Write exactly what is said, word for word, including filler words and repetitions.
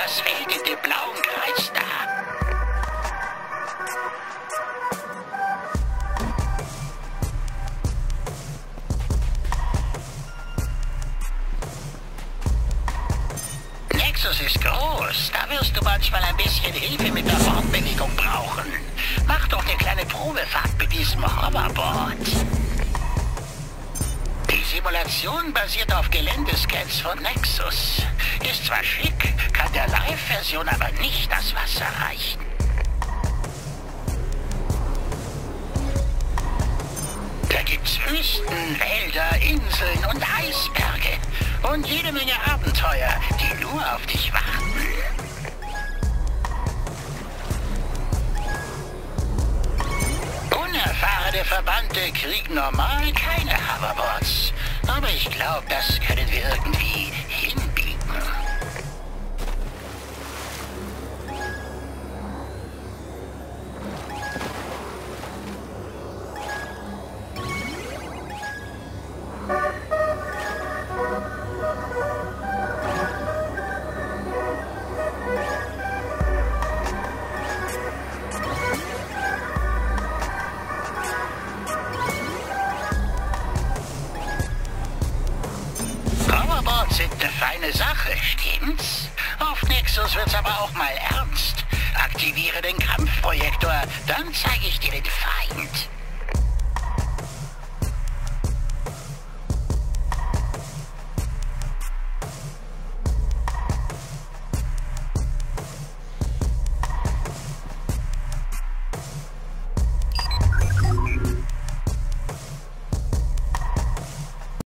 Was fehlt in dem blauen Kreis da? Nexus ist groß. Da wirst du manchmal ein bisschen Hilfe mit der Fortbewegung brauchen. Mach doch eine kleine Probefahrt mit diesem Hoverboard. Die Simulation basiert auf Geländescans von Nexus. Ist zwar schick, kann der Live-Version aber nicht das Wasser reichen. Da gibt's Wüsten, Wälder, Inseln und Eisberge. Und jede Menge Abenteuer, die nur auf dich warten. Unerfahrene Verbannte kriegen normal keine Hoverboards. Aber ich glaube, das können wir irgendwie hinbiegen. Hoverboards sind eine feine Sache, stimmt's? Auf Nexus wird's aber auch mal ernst. Aktiviere den Kampfprojektor, dann zeige ich dir den Feind.